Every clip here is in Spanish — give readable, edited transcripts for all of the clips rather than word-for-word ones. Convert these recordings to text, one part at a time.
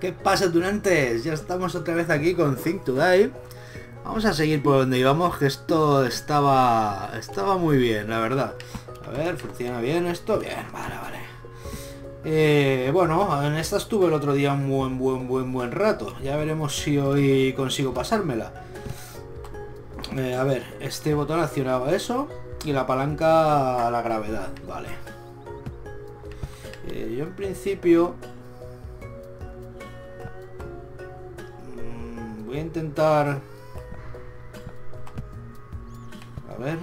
¿Qué pasa, tunantes? Ya estamos otra vez aquí con Think to Die. Vamos a seguir por donde íbamos, que esto estaba muy bien, la verdad. A ver, ¿funciona bien esto? Bien, vale. Bueno, en esta estuve el otro día un buen rato. Ya veremos si hoy consigo pasármela. A ver, este botón accionaba eso y la palanca a la gravedad, vale. Yo en principio voy a intentar, a ver,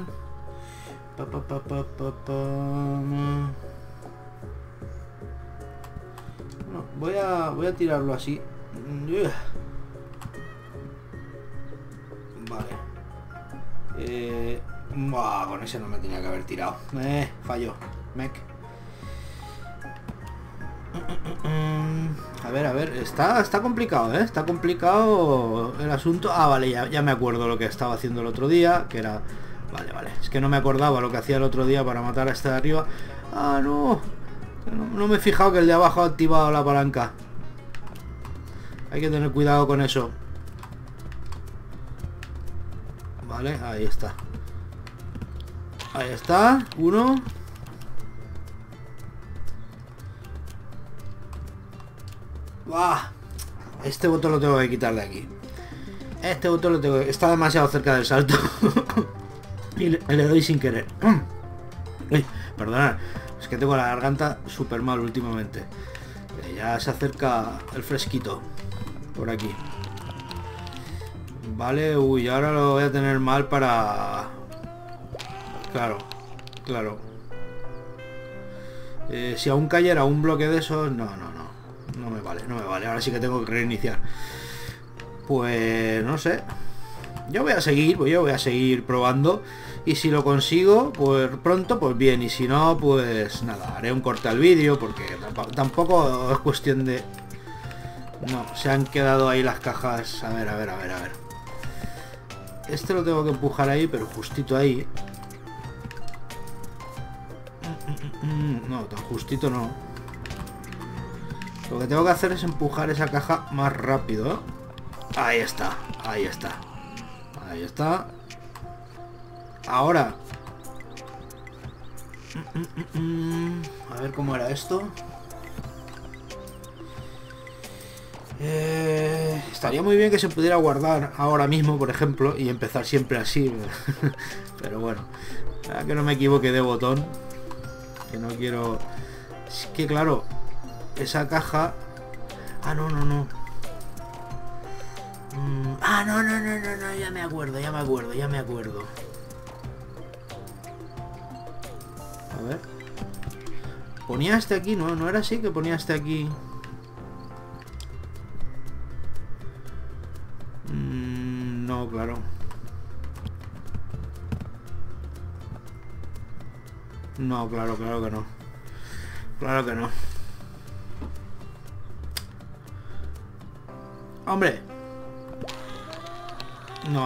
no, voy a tirarlo así. Vale. Con ese no me tenía que haber tirado. Falló. Mec. A ver, está complicado, ¿eh? Está complicado el asunto. Ah, vale, ya me acuerdo lo que estaba haciendo el otro día, que era... Vale, es que no me acordaba lo que hacía el otro día para matar a este de arriba. Ah, no me he fijado que el de abajo ha activado la palanca. Hay que tener cuidado con eso. Vale, ahí está. Ahí está, uno. ¡Buah! Este botón lo tengo que quitar de aquí. Este botón lo tengo que... Está demasiado cerca del salto. Y le doy sin querer. Uy, perdonad. Es que tengo la garganta súper mal últimamente. Ya se acerca el fresquito. Por aquí. Vale, uy, ahora lo voy a tener mal para... Claro. Si aún cayera un bloque de esos... No me vale. Ahora sí que tengo que reiniciar. Pues no sé. Yo voy a seguir probando. Y si lo consigo, pues pronto, pues bien. Y si no, pues nada, haré un corte al vídeo. Porque tampoco es cuestión de... No, se han quedado ahí las cajas. A ver. Este lo tengo que empujar ahí, pero justito ahí. No, tan justito no. Lo que tengo que hacer es empujar esa caja más rápido, ¿eh? Ahí está. Ahora. A ver cómo era esto. Estaría muy bien que se pudiera guardar ahora mismo, por ejemplo, y empezar siempre así. Pero bueno, para que no me equivoque de botón. Que no quiero... Es que claro, esa caja... Ah, no. Ah, no, ya me acuerdo. A ver. Ponía este aquí, ¿no era así que ponía este aquí? No, claro. No, claro que no. Claro que no. ¡Hombre! No.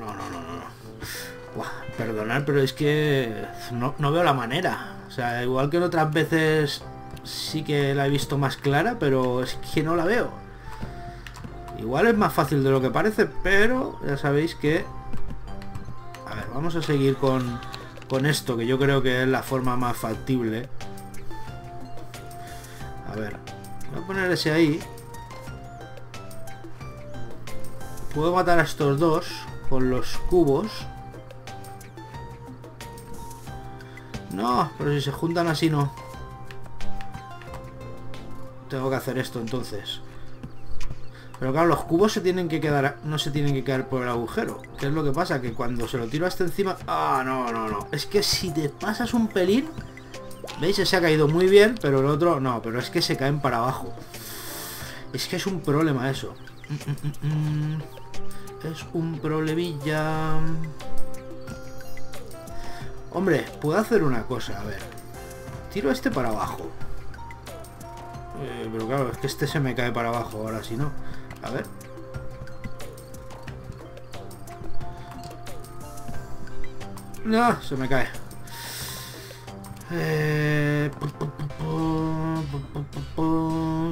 Buah, perdonad, pero es que no veo la manera. O sea, igual que en otras veces sí que la he visto más clara, pero es que no la veo. Igual es más fácil de lo que parece, pero ya sabéis que... A ver, vamos a seguir con esto, que yo creo que es la forma más factible. A ver, voy a poner ese ahí. Puedo matar a estos dos con los cubos. No, pero si se juntan así no. Tengo que hacer esto entonces. Pero claro, los cubos se tienen que quedar, no se tienen que quedar por el agujero. ¿Qué es lo que pasa? Que cuando se lo tiro hasta encima... Ah, no. Es que si te pasas un pelín... ¿Veis? Se ha caído muy bien, pero el otro... No, pero es que se caen para abajo. Es que es un problema eso. Es un problemilla. Hombre, puedo hacer una cosa, a ver. Tiro este para abajo. Pero claro, es que este se me cae para abajo ahora, si no. A ver. No, se me cae.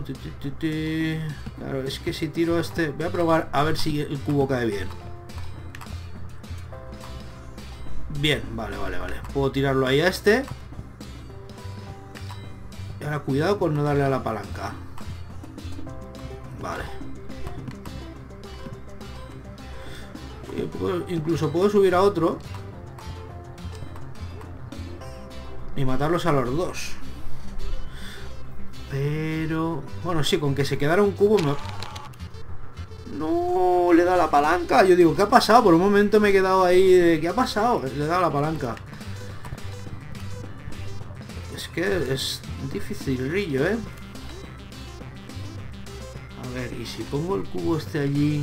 Claro, es que si tiro este... Voy a probar a ver si el cubo cae bien. Bien, vale. Puedo tirarlo ahí a este. Y ahora cuidado con no darle a la palanca. Vale. Incluso puedo subir a otro y matarlos a los dos. Pero... Bueno, sí, con que se quedara un cubo me... No, le da la palanca. Yo digo, ¿qué ha pasado? Por un momento me he quedado ahí de... ¿Qué ha pasado? Le da la palanca. Es que es dificilillo, ¿eh? A ver, ¿y si pongo el cubo este allí?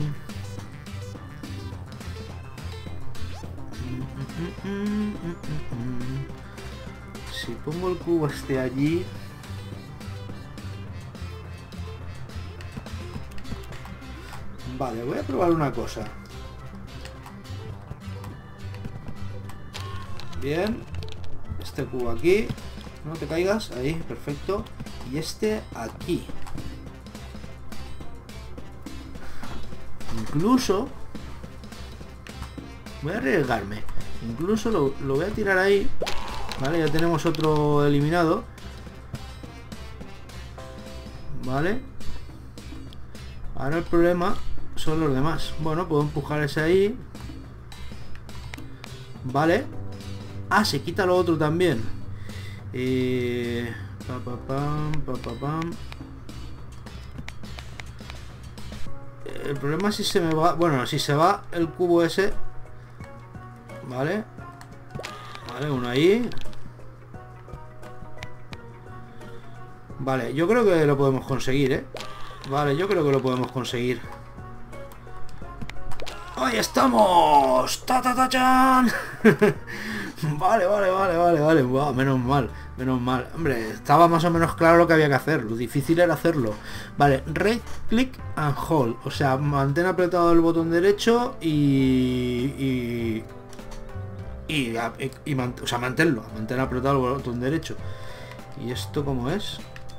Si pongo el cubo este allí... Vale, voy a probar una cosa. Bien. Este cubo aquí. No te caigas. Ahí, perfecto. Y este aquí. Incluso... Voy a arriesgarme. Incluso lo voy a tirar ahí. Vale, ya tenemos otro eliminado. Vale. Ahora el problema son los demás. Bueno, puedo empujar ese ahí. Vale. Ah, se quita lo otro también. El problema es si se me va... Bueno, si se va el cubo ese. Vale. Vale, uno ahí. Vale, yo creo que lo podemos conseguir, ¿eh? Vale, yo creo que lo podemos conseguir. ¡Ahí estamos! ¡Ta, ta, ta, chan! Vale. Wow, menos mal. Hombre, estaba más o menos claro lo que había que hacer. Lo difícil era hacerlo. Vale, right click and hold. O sea, mantén apretado el botón derecho o sea, manténlo. Mantén apretado el botón derecho. ¿Y esto cómo es?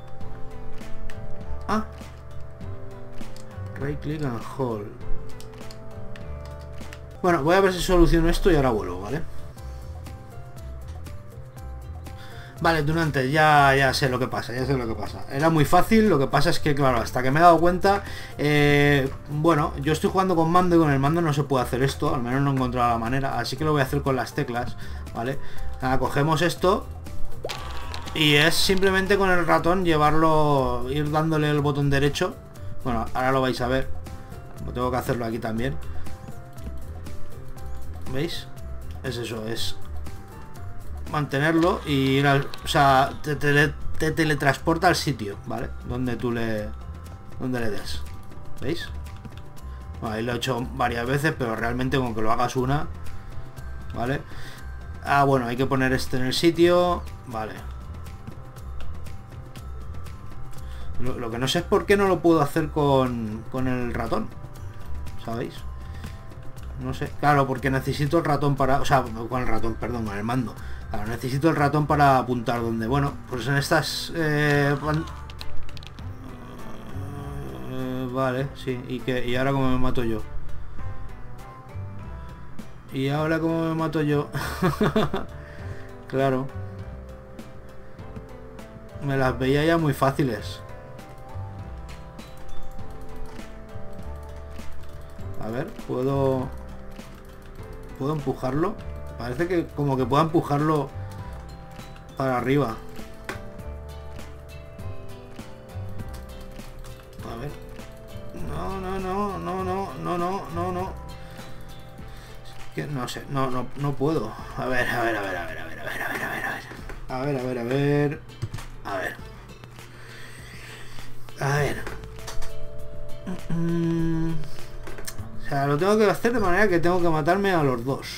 Ah. Right click and hold. Bueno, voy a ver si soluciono esto y ahora vuelvo, ¿vale? Vale, Tunante, ya sé lo que pasa, Era muy fácil, lo que pasa es que, claro, hasta que me he dado cuenta... bueno, yo estoy jugando con mando y con el mando no se puede hacer esto, al menos no he encontrado la manera, así que lo voy a hacer con las teclas, ¿vale? Nada, cogemos esto y es simplemente con el ratón llevarlo, ir dándole el botón derecho. Bueno, ahora lo vais a ver, tengo que hacerlo aquí también. ¿Veis? Es eso, es mantenerlo y ir al, o sea, te teletransporta al sitio, ¿vale? Donde le des. ¿Veis? Bueno, ahí lo he hecho varias veces, pero realmente con que lo hagas una, ¿vale? Ah, bueno, hay que poner este en el sitio, vale. Lo que no sé es por qué no lo puedo hacer con el ratón, ¿sabéis? No sé, claro, porque necesito el ratón para... O sea, con el ratón, perdón, con el mando. Claro, necesito el ratón para apuntar donde... Bueno, pues en estas... vale, sí. ¿Y ahora cómo me mato yo? ¿Y ahora cómo me mato yo? Claro. Me las veía ya muy fáciles. A ver, ¿puedo empujarlo? Parece que como que puedo empujarlo para arriba. A ver. No. Que no sé, no puedo. A ver. O sea, lo tengo que hacer de manera que tengo que matarme a los dos.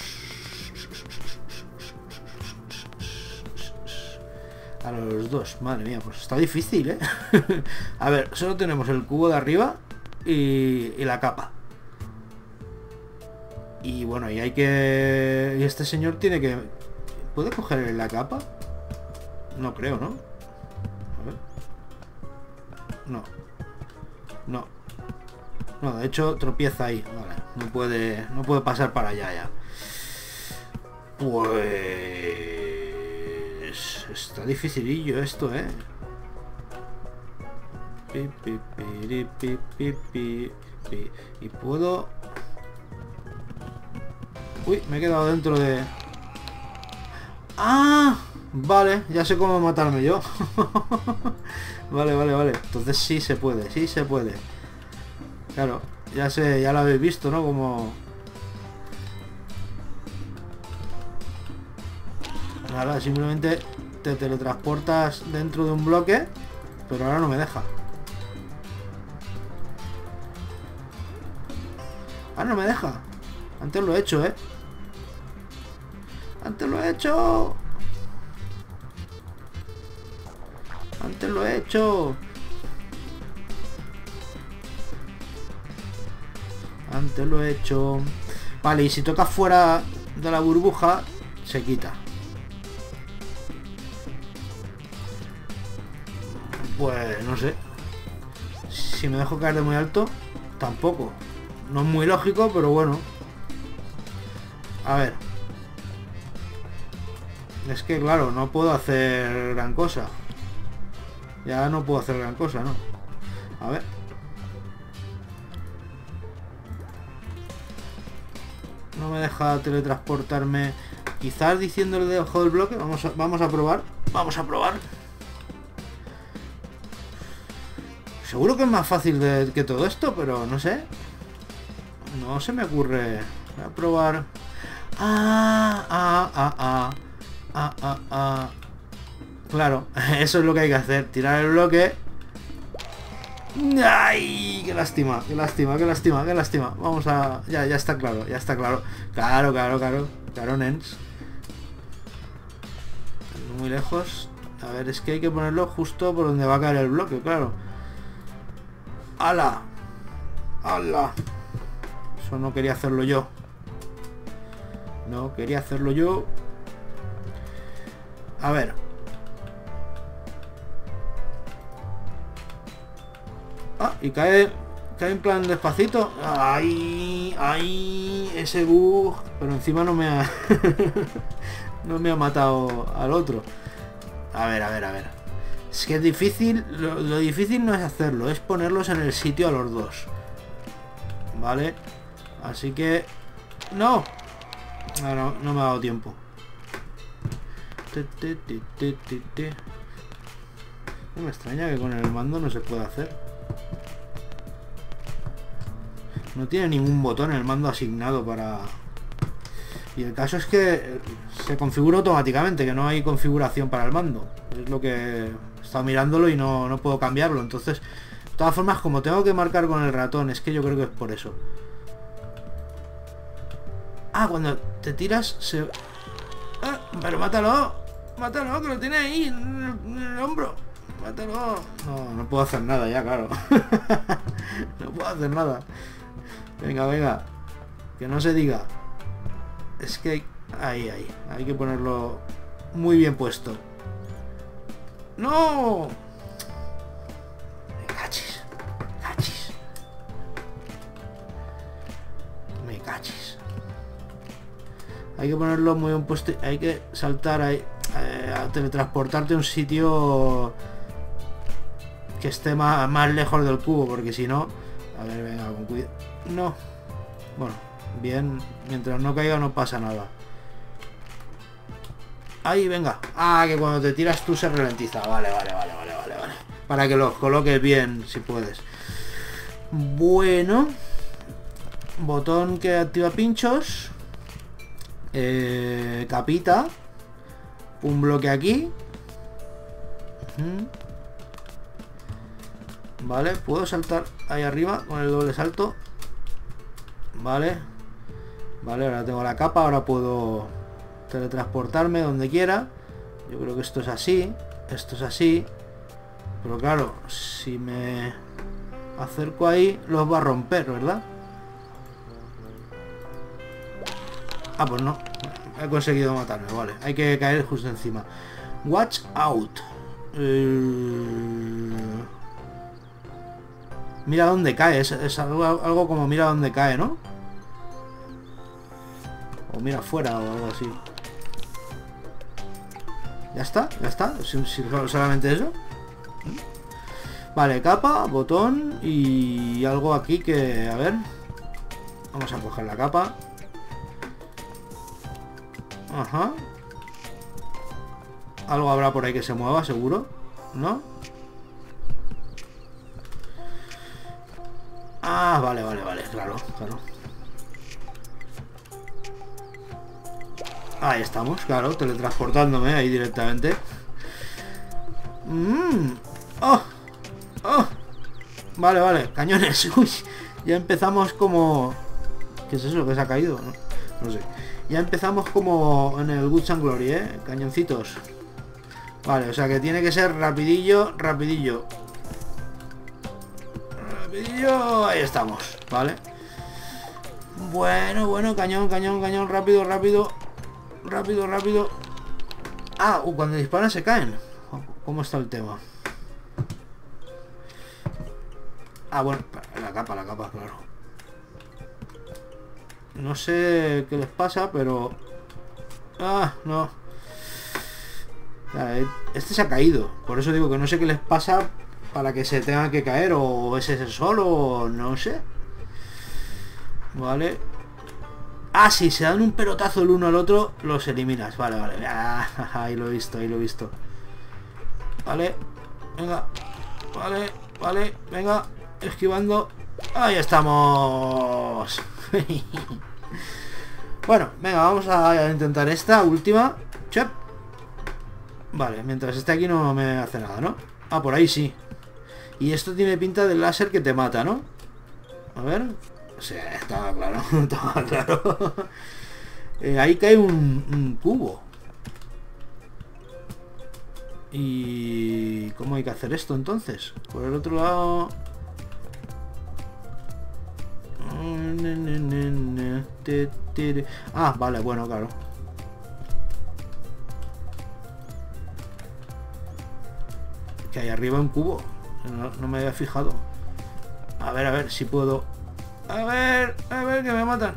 A los dos, madre mía, pues está difícil, ¿eh? A ver, solo tenemos el cubo de arriba y la capa. Y bueno, y hay que... Y este señor tiene que... ¿Puede coger la capa? No creo, ¿no? A ver. No. No. No, de hecho tropieza ahí. Vale, no puede pasar para allá ya. Pues... está dificilillo esto, ¿eh? Y puedo... Uy, me he quedado dentro de... ¡Ah! Vale, ya sé cómo matarme yo. Vale. Entonces sí se puede, sí se puede. Claro, ya sé, ya lo habéis visto, ¿no? Como... Nada, simplemente te teletransportas dentro de un bloque, pero ahora no me deja. Ah, no me deja. Antes lo he hecho, ¿eh? Antes lo he hecho. Antes lo he hecho. Antes lo he hecho. Vale, y si tocas fuera de la burbuja, se quita. Pues no sé. Si me dejo caer de muy alto, tampoco. No es muy lógico, pero bueno. A ver. Es que claro, no puedo hacer gran cosa. Ya no puedo hacer gran cosa, ¿no? A ver. No me deja teletransportarme. Quizás diciéndole debajo del bloque. Vamos a probar. Vamos a probar. Seguro que es más fácil que todo esto, pero no sé. No se me ocurre. Voy a probar. Claro, eso es lo que hay que hacer. Tirar el bloque. ¡Ay! ¡Qué lástima! ¡Qué lástima! ¡Qué lástima! ¡Qué lástima! Vamos a... Ya está claro, ya está claro. Claro, nens. Muy lejos. A ver, es que hay que ponerlo justo por donde va a caer el bloque, claro. ¡Hala! ¡Hala! Eso no quería hacerlo yo. No quería hacerlo yo. A ver. Ah, y cae en plan despacito. ¡Ay! ¡Ay! Ese bug. Pero encima no me ha... no me ha matado al otro. A ver. Es que es difícil. Lo difícil no es hacerlo, es ponerlos en el sitio a los dos. Vale. Así que... ¡No! No me ha dado tiempo. No me extraña que con el mando no se pueda hacer. No tiene ningún botón el mando asignado para... Y el caso es que se configura automáticamente, que no hay configuración para el mando. Es lo que he estado mirándolo y no puedo cambiarlo. Entonces, de todas formas, como tengo que marcar con el ratón, es que yo creo que es por eso. Ah, cuando te tiras se... Ah, pero mátalo. Mátalo, que lo tiene ahí en el hombro. Mátalo. No puedo hacer nada ya, claro. No puedo hacer nada. Venga. Que no se diga. Es que ahí. Hay que ponerlo muy bien puesto. ¡No! Me cachis. Hay que ponerlo muy bien puesto. Hay que saltar ahí. A teletransportarte a un sitio que esté más lejos del cubo, porque si no... A ver, venga, con cuidado. No. Bueno, bien. Mientras no caiga no pasa nada. Ahí, venga. Ah, que cuando te tiras tú se ralentiza. Vale. Para que los coloques bien, si puedes. Bueno. Botón que activa pinchos. Capita. Un bloque aquí. Vale, puedo saltar ahí arriba con el doble salto. Vale, ahora tengo la capa. Ahora puedo teletransportarme donde quiera. Yo creo que esto es así. Pero claro, si me acerco ahí, los va a romper, ¿verdad? Ah, pues no. He conseguido matarme, vale. Hay que caer justo encima. Watch out. Mira dónde cae, es algo como mira dónde cae, ¿no? O mira afuera o algo así. Ya está, solamente eso. Vale, capa, botón y algo aquí que... A ver. Vamos a coger la capa. Ajá. Algo habrá por ahí que se mueva, seguro. ¿No? Ah, vale, claro. Ahí estamos, claro, teletransportándome ahí directamente. ¡Oh! Vale, cañones. Uy, ya empezamos como... ¿Qué es eso que se ha caído? No sé. Ya empezamos como en el Guts and Glory, ¿eh? Cañoncitos. Vale, o sea que tiene que ser rapidillo. Ahí estamos, ¿vale? Bueno, cañón, rápido. Ah, cuando disparan se caen. ¿Cómo está el tema? Ah, bueno, la capa, claro. No sé qué les pasa, pero... Ah, no. Este se ha caído. Por eso digo que no sé qué les pasa para que se tengan que caer. O es ese solo, o no sé. Vale. Ah, si se dan un pelotazo el uno al otro, los eliminas. Vale. Ah, ahí lo he visto. Vale. Venga. Vale. Venga. Esquivando. Ahí estamos. Bueno, venga, vamos a intentar esta última. Chep. Vale, mientras esté aquí no me hace nada, ¿no? Ah, por ahí sí. Y esto tiene pinta del láser que te mata, ¿no? A ver. O sea, estaba claro. Ahí cae un cubo. ¿Y cómo hay que hacer esto entonces? Por el otro lado... Ah, vale, bueno, claro. Que hay arriba un cubo. No me había fijado. A ver si puedo. A ver, que me matan.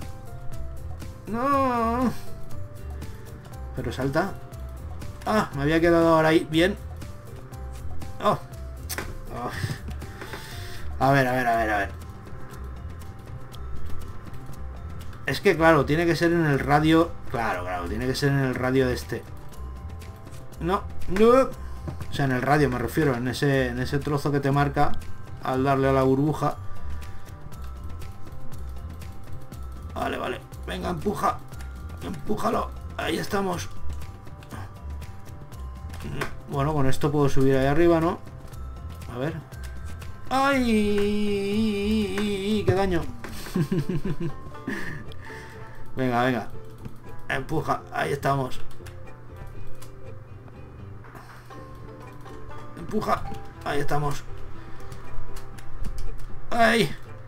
No. Pero salta. Ah, me había quedado ahora ahí. Bien. Oh. A ver. Es que claro, tiene que ser en el radio. Claro, tiene que ser en el radio de este. No. O sea, en el radio me refiero, en ese trozo que te marca al darle a la burbuja. Vale. Venga, empújalo. Ahí estamos. Bueno, con esto puedo subir ahí arriba, ¿no? A ver. ¡Ay! ¡Qué daño! Venga. Empuja. Ahí estamos. Empuja. Ahí estamos. ¡Ay!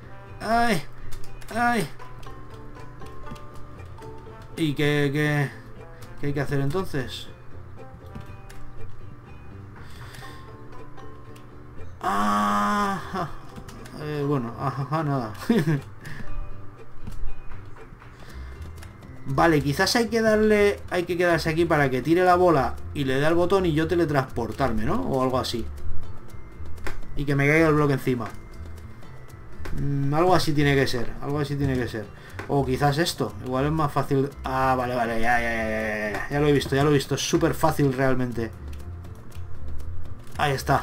¿Y qué hay que hacer entonces? Bueno, nada. Vale, quizás hay que quedarse aquí para que tire la bola y le dé al botón y yo teletransportarme, ¿no? O algo así. Y que me caiga el bloque encima. Algo así tiene que ser. O quizás esto. Igual es más fácil. Ah, vale. Ya lo he visto. Es súper fácil realmente. Ahí está.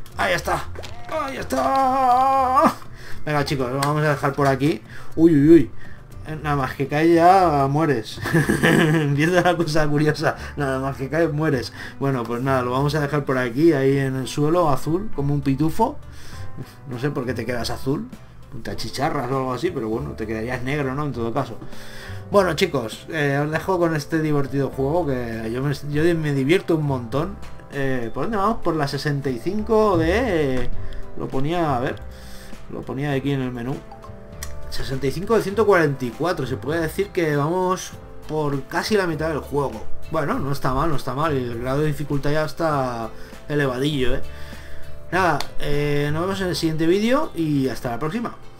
Venga, chicos, lo vamos a dejar por aquí. Uy. Nada más que cae ya mueres. Empieza la cosa curiosa. Nada más que cae mueres. Bueno, pues nada, lo vamos a dejar por aquí, ahí en el suelo, azul, como un pitufo. No sé por qué te quedas azul. Te achicharras o algo así, pero bueno, te quedarías negro, ¿no? En todo caso. Bueno, chicos, os dejo con este divertido juego que yo me divierto un montón. ¿Por dónde vamos? Por la 65 de... Lo ponía, a ver. Lo ponía aquí en el menú. 65 de 144. Se puede decir que vamos por casi la mitad del juego. Bueno, no está mal. Y el grado de dificultad ya está elevadillo, Nada, nos vemos en el siguiente vídeo y hasta la próxima.